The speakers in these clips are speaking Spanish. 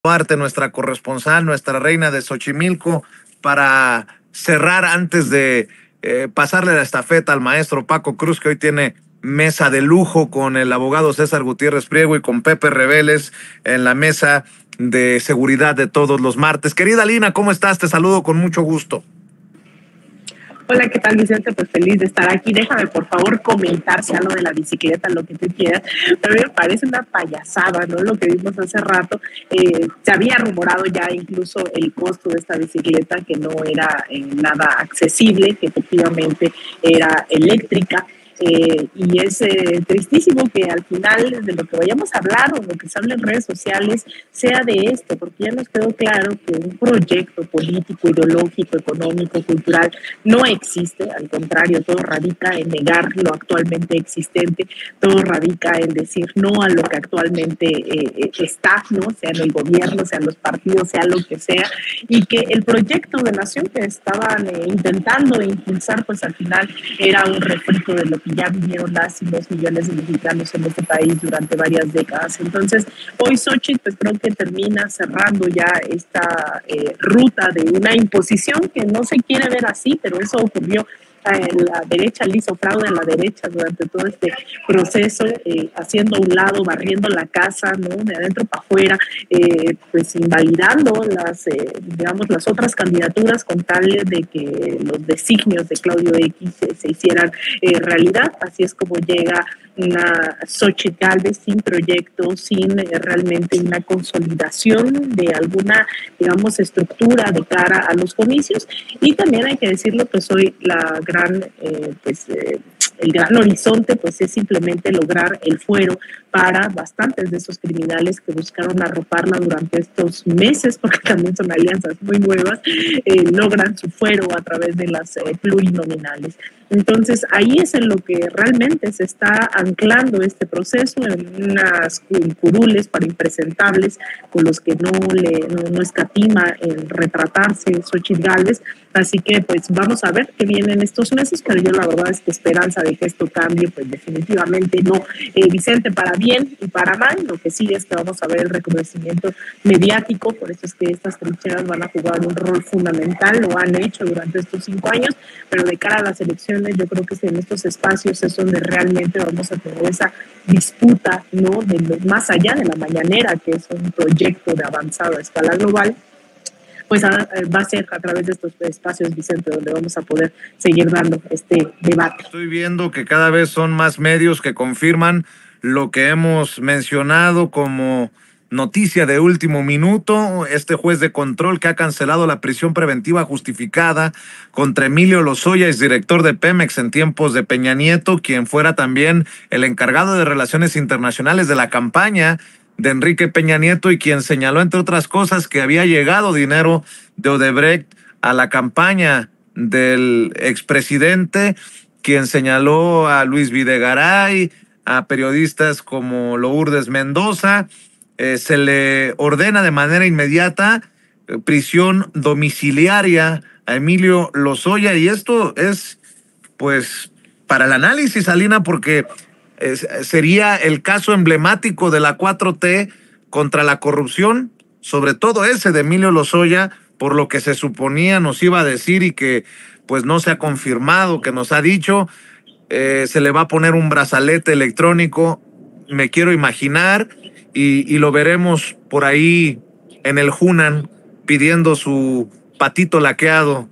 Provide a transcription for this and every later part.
Duarte, nuestra corresponsal, nuestra reina de Xochimilco, para cerrar antes de pasarle la estafeta al maestro Paco Cruz, que hoy tiene mesa de lujo con el abogado César Gutiérrez Priego y con Pepe Reveles en la mesa de seguridad de todos los martes. Querida Lina, ¿cómo estás? Te saludo con mucho gusto. Hola, ¿qué tal, Vicente? Pues feliz de estar aquí. Déjame, por favor, comentar sea lo de la bicicleta, lo que tú quieras. Pero a mí me parece una payasada, ¿no? Lo que vimos hace rato. Se había rumorado ya incluso el costo de esta bicicleta, que no era nada accesible, que efectivamente era eléctrica. Y es tristísimo que al final de lo que vayamos a hablar o lo que se hable en redes sociales sea de esto, porque ya nos quedó claro que un proyecto político, ideológico, económico, cultural no existe. Al contrario, todo radica en negar lo actualmente existente, todo radica en decir no a lo que actualmente está, ¿no? Sea en el gobierno, sean los partidos, sea lo que sea, y que el proyecto de nación que estaban intentando impulsar, pues al final era un refrito de lo que ya vivieron las y los millones de mexicanos en este país durante varias décadas. Entonces, hoy Xochitl, pues creo que termina cerrando ya esta ruta de una imposición que no se quiere ver así, pero eso ocurrió en la derecha, le hizo fraude a la derecha durante todo este proceso, haciendo a un lado, barriendo la casa, ¿no? De adentro para afuera, pues invalidando digamos, las otras candidaturas con tal de que los designios de Claudio X se hicieran realidad. Así es como llega una Xochitl Gálvez sin proyecto, sin realmente una consolidación de alguna, digamos, estructura de cara a los comicios. Y también hay que decirlo, pues hoy el gran horizonte pues es simplemente lograr el fuero para bastantes de esos criminales que buscaron arroparla durante estos meses, porque también son alianzas muy nuevas, logran su fuero a través de las plurinominales. Entonces, ahí es en lo que realmente se está anclando este proceso, en unas curules para impresentables con los que no escatima en retratarse Xochitl Gálvez. Así que, pues, vamos a ver qué viene en estos meses, pero yo la verdad es que esperanza de que esto cambie, pues definitivamente no. Vicente, para bien y para mal, lo que sí es que vamos a ver el reconocimiento mediático, por eso es que estas trincheras van a jugar un rol fundamental, lo han hecho durante estos 5 años, pero de cara a las elecciones, yo creo que en estos espacios es donde realmente vamos a tener esa disputa, ¿no? Más allá de la mañanera, que es un proyecto de avanzado a escala global, pues va a ser a través de estos espacios, Vicente, donde vamos a poder seguir dando este debate. Estoy viendo que cada vez son más medios que confirman lo que hemos mencionado como noticia de último minuto. Este juez de control que ha cancelado la prisión preventiva justificada contra Emilio Lozoya, exdirector de Pemex en tiempos de Peña Nieto, quien fuera también el encargado de relaciones internacionales de la campaña de Enrique Peña Nieto y quien señaló, entre otras cosas, que había llegado dinero de Odebrecht a la campaña del expresidente, quien señaló a Luis Videgaray, a periodistas como Lourdes Mendoza. Se le ordena de manera inmediata prisión domiciliaria a Emilio Lozoya, y esto es, pues, para el análisis, Alina, porque sería el caso emblemático de la 4T contra la corrupción, sobre todo ese de Emilio Lozoya, por lo que se suponía nos iba a decir y que pues no se ha confirmado, que nos ha dicho, se le va a poner un brazalete electrónico, me quiero imaginar, y lo veremos por ahí en el Hunan pidiendo su patito laqueado.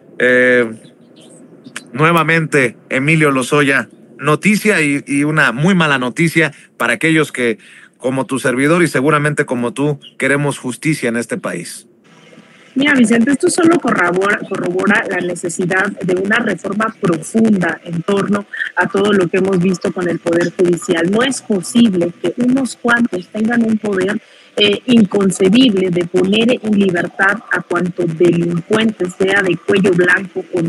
Nuevamente, Emilio Lozoya. Noticia y una muy mala noticia para aquellos que, como tu servidor y seguramente como tú, queremos justicia en este país. Mira, Vicente, esto solo corrobora la necesidad de una reforma profunda en torno a todo lo que hemos visto con el Poder Judicial. No es posible que unos cuantos tengan un poder inconcebible de poner en libertad a cuanto delincuente, sea de cuello blanco o no.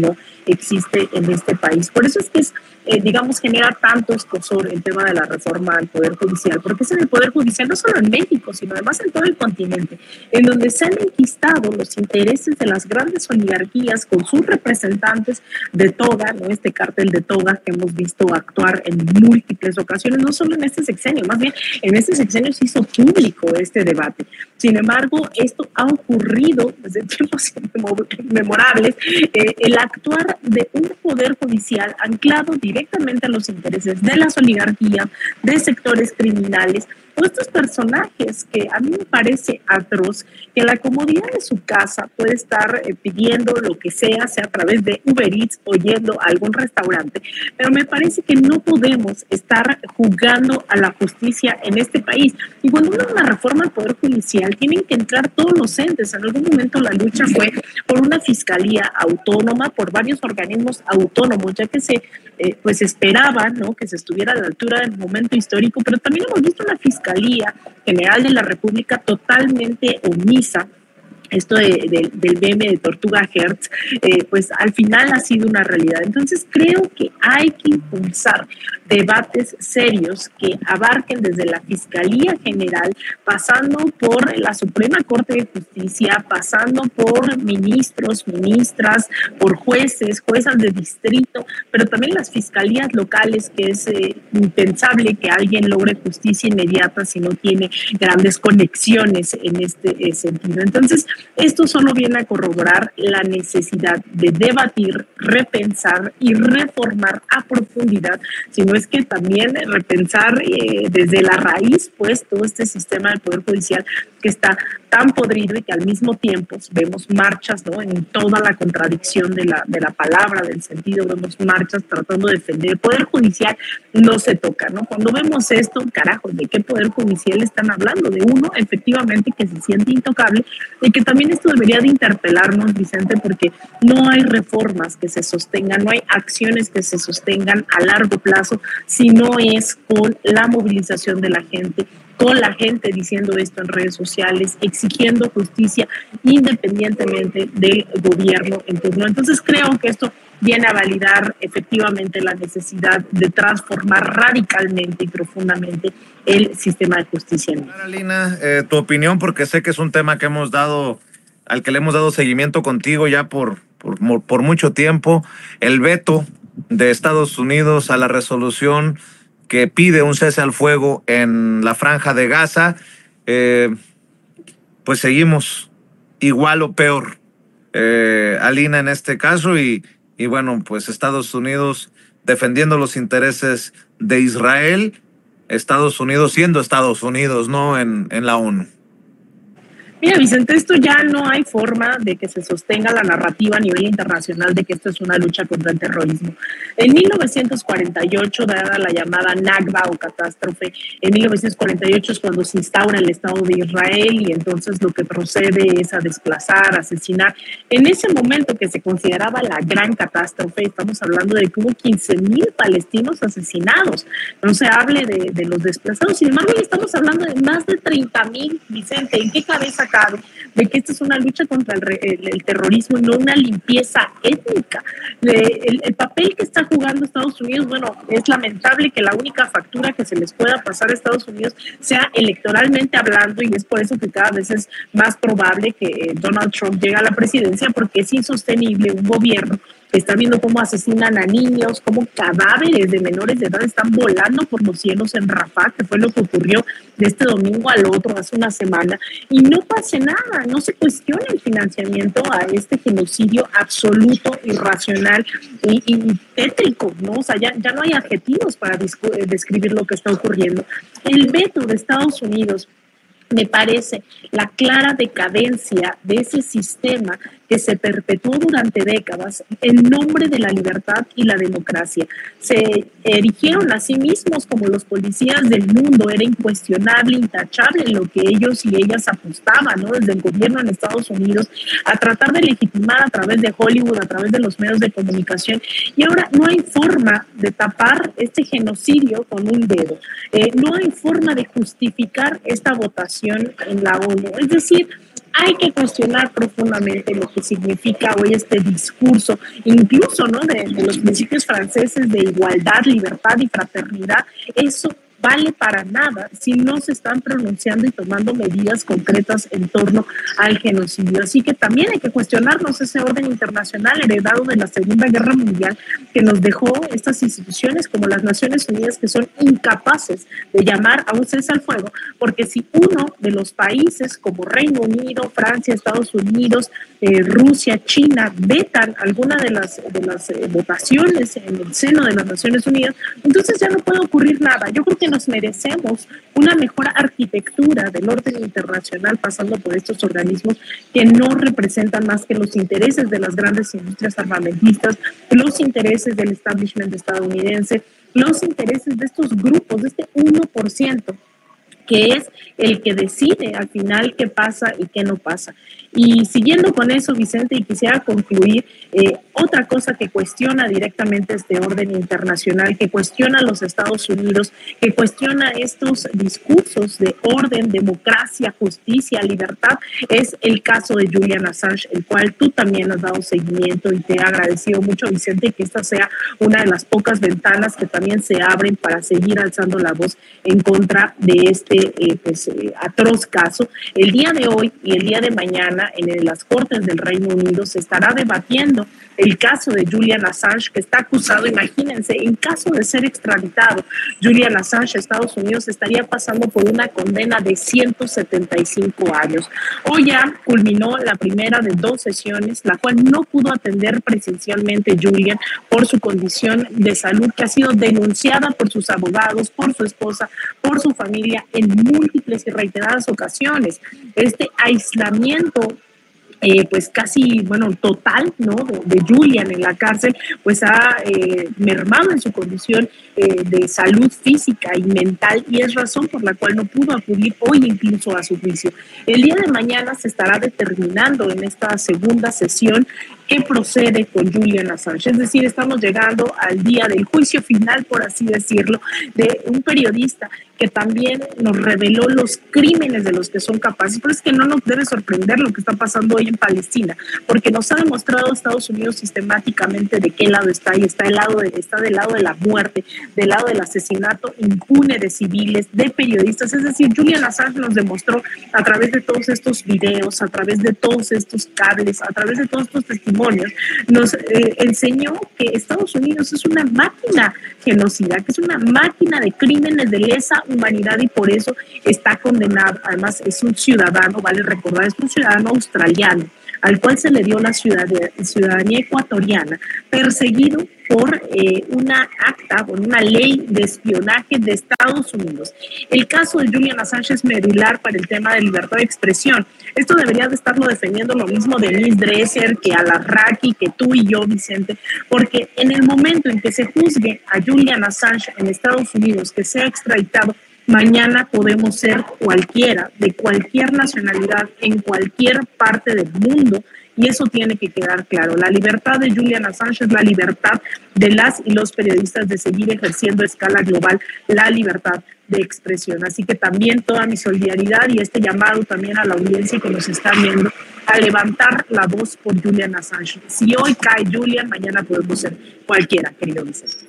existe en este país. Por eso es que digamos, genera tanto escozor el tema de la reforma al Poder Judicial, porque es en el Poder Judicial no solo en México, sino además en todo el continente, en donde se han enquistado los intereses de las grandes oligarquías con sus representantes de toga, ¿no? Este cártel de toga que hemos visto actuar en múltiples ocasiones, no solo en este sexenio, más bien en este sexenio se hizo público este debate. Sin embargo, esto ha ocurrido desde tiempos memorables, el actuar de un Poder Judicial anclado directamente a los intereses de las oligarquías, de sectores criminales, o estos personajes que a mí me parece atroz, que en la comodidad de su casa puede estar pidiendo lo que sea a través de Uber Eats o yendo a algún restaurante, pero me parece que no podemos estar jugando a la justicia en este país. Y cuando uno una reforma al Poder Judicial, tienen que entrar todos los entes. En algún momento la lucha fue por una fiscalía autónoma, por varios organismos autónomos, ya que se pues esperaba, ¿no?, que se estuviera a la altura del momento histórico, pero también hemos visto una Fiscalía General de la República totalmente omisa. Esto del meme de Tortuga Hertz, pues al final ha sido una realidad. Entonces creo que hay que impulsar debates serios que abarquen desde la Fiscalía General, pasando por la Suprema Corte de Justicia, pasando por ministros, ministras, por jueces, juezas de distrito, pero también las fiscalías locales, que es impensable que alguien logre justicia inmediata si no tiene grandes conexiones en este sentido. Entonces, esto solo viene a corroborar la necesidad de debatir, repensar y reformar a profundidad, sino es que también repensar desde la raíz, pues, todo este sistema del Poder Judicial que está tan podrido y que al mismo tiempo vemos marchas, ¿no?, en toda la contradicción de la palabra, del sentido, vemos marchas tratando de defender. El Poder Judicial no se toca, ¿no? Cuando vemos esto, carajo, ¿de qué Poder Judicial están hablando? De uno, efectivamente, que se siente intocable, y que también esto debería de interpelarnos, Vicente, porque no hay reformas que se sostengan, no hay acciones que se sostengan a largo plazo si no es con la movilización de la gente, con la gente diciendo esto en redes sociales, exigiendo justicia independientemente del gobierno en turno. Entonces creo que esto viene a validar efectivamente la necesidad de transformar radicalmente y profundamente el sistema de justicia. Alina, tu opinión, porque sé que es un tema que al que le hemos dado seguimiento contigo ya por mucho tiempo, el veto de Estados Unidos a la resolución que pide un cese al fuego en la Franja de Gaza. Pues seguimos igual o peor, Alina, en este caso, y bueno, pues Estados Unidos defendiendo los intereses de Israel, Estados Unidos siendo Estados Unidos, ¿no?, en la ONU. Mira, Vicente, esto ya no hay forma de que se sostenga la narrativa a nivel internacional de que esto es una lucha contra el terrorismo. En 1948, dada la llamada Nakba o catástrofe, en 1948 es cuando se instaura el Estado de Israel y entonces lo que procede es a desplazar, asesinar. En ese momento que se consideraba la gran catástrofe, estamos hablando de que hubo 15,000 palestinos asesinados. No se hable de los desplazados. Sin embargo, hoy estamos hablando de más de 30,000, Vicente. ¿En qué cabeza cabe de que esta es una lucha contra el terrorismo y no una limpieza étnica? El papel que está jugando Estados Unidos, bueno, es lamentable que la única factura que se les pueda pasar a Estados Unidos sea electoralmente hablando, y es por eso que cada vez es más probable que Donald Trump llegue a la presidencia, porque es insostenible un gobierno que está viendo cómo asesinan a niños, cómo cadáveres de menores de edad están volando por los cielos en Rafah, que fue lo que ocurrió de este domingo al otro hace una semana, y no pase nada, no se cuestiona el financiamiento a este genocidio absoluto, irracional y tétrico, ¿no? O sea, ya no hay adjetivos para describir lo que está ocurriendo. El veto de Estados Unidos me parece la clara decadencia de ese sistema que se perpetuó durante décadas en nombre de la libertad y la democracia. Se erigieron a sí mismos como los policías del mundo, era incuestionable, intachable lo que ellos y ellas apostaban, ¿no?, desde el gobierno en Estados Unidos, a tratar de legitimar a través de Hollywood, a través de los medios de comunicación. Y ahora no hay forma de tapar este genocidio con un dedo. No hay forma de justificar esta votación en la ONU. Es decir, hay que cuestionar profundamente lo que significa hoy este discurso, incluso, ¿no?, de los principios franceses de igualdad, libertad y fraternidad. Eso vale para nada si no se están pronunciando y tomando medidas concretas en torno al genocidio. Así que también hay que cuestionarnos ese orden internacional heredado de la Segunda Guerra Mundial que nos dejó estas instituciones como las Naciones Unidas, que son incapaces de llamar a un cese al fuego, porque si uno de los países como Reino Unido, Francia, Estados Unidos, Rusia, China vetan alguna de las votaciones en el seno de las Naciones Unidas, entonces ya no puede ocurrir nada. Yo creo que nos merecemos una mejor arquitectura del orden internacional, pasando por estos organismos que no representan más que los intereses de las grandes industrias armamentistas, los intereses del establishment estadounidense, los intereses de estos grupos, de este 1%, que es el que decide al final qué pasa y qué no pasa. Y siguiendo con eso, Vicente, y quisiera concluir, otra cosa que cuestiona directamente este orden internacional, que cuestiona a los Estados Unidos, que cuestiona estos discursos de orden, democracia, justicia, libertad, es el caso de Julian Assange, el cual tú también has dado seguimiento, y te he agradecido mucho, Vicente, que esta sea una de las pocas ventanas que también se abren para seguir alzando la voz en contra de este atroz caso. El día de hoy y el día de mañana en las Cortes del Reino Unido se estará debatiendo el caso de Julian Assange, que está acusado, imagínense, en caso de ser extraditado, Julian Assange a Estados Unidos estaría pasando por una condena de 175 años. Hoy ya culminó la primera de 2 sesiones, la cual no pudo atender presencialmente Julian por su condición de salud, que ha sido denunciada por sus abogados, por su esposa, por su familia en múltiples y reiteradas ocasiones. Este aislamiento pues casi, bueno, total, ¿no?, de Julian en la cárcel, pues ha mermado en su condición de salud física y mental, y es razón por la cual no pudo acudir hoy incluso a su juicio. El día de mañana se estará determinando en esta segunda sesión qué procede con Julian Assange. Es decir, estamos llegando al día del juicio final, por así decirlo, de un periodista que también nos reveló los crímenes de los que son capaces. Pero es que no nos debe sorprender lo que está pasando hoy en Palestina, porque nos ha demostrado Estados Unidos sistemáticamente de qué lado está, y está del lado de la muerte, del lado del asesinato impune de civiles, de periodistas. Es decir, Julian Assange nos demostró a través de todos estos videos, a través de todos estos cables, a través de todos estos testimonios, nos enseñó que Estados Unidos es una máquina genocida, que es una máquina de crímenes de lesa humanidad, y por eso está condenado. Además, es un ciudadano, vale recordar, es un ciudadano australiano al cual se le dio la ciudadanía ecuatoriana, perseguido por una acta, por una ley de espionaje de Estados Unidos. El caso de Julian Assange es medular para el tema de libertad de expresión. Esto debería de estarlo defendiendo lo mismo Denise Dresser, que Al-Arraqui, que tú y yo, Vicente, porque en el momento en que se juzgue a Julian Assange en Estados Unidos, que sea extraditado, mañana podemos ser cualquiera, de cualquier nacionalidad, en cualquier parte del mundo, y eso tiene que quedar claro. La libertad de Julian Assange es la libertad de las y los periodistas de seguir ejerciendo a escala global la libertad de expresión. Así que también toda mi solidaridad y este llamado también a la audiencia que nos está viendo a levantar la voz por Julian Assange. Si hoy cae Julian, mañana podemos ser cualquiera, querido Vicente.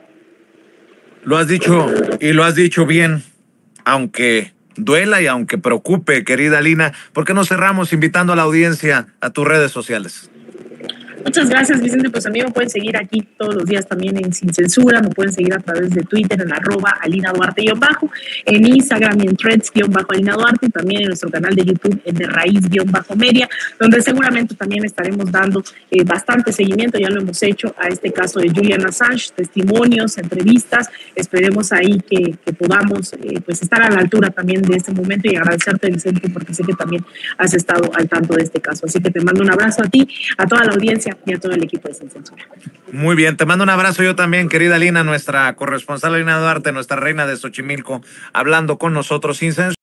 Lo has dicho, y lo has dicho bien, aunque duela y aunque preocupe, querida Lina. ¿Por qué no cerramos invitando a la audiencia a tus redes sociales? Muchas gracias, Vicente. Pues a mí me pueden seguir aquí todos los días también en Sin Censura, me pueden seguir a través de Twitter en @AlinaDuarte_, en Instagram y en Threads_Alina Duarte, y también en nuestro canal de YouTube en De Raíz_Media, donde seguramente también estaremos dando bastante seguimiento, ya lo hemos hecho, a este caso de Julian Assange, testimonios, entrevistas. Esperemos ahí que podamos pues estar a la altura también de este momento, y agradecerte, Vicente, porque sé que también has estado al tanto de este caso. Así que te mando un abrazo a ti, a toda la audiencia y a todo el equipo de Sin Censura. Muy bien, te mando un abrazo yo también, querida Lina, nuestra corresponsal Lina Duarte, nuestra reina de Xochimilco, hablando con nosotros sin censura.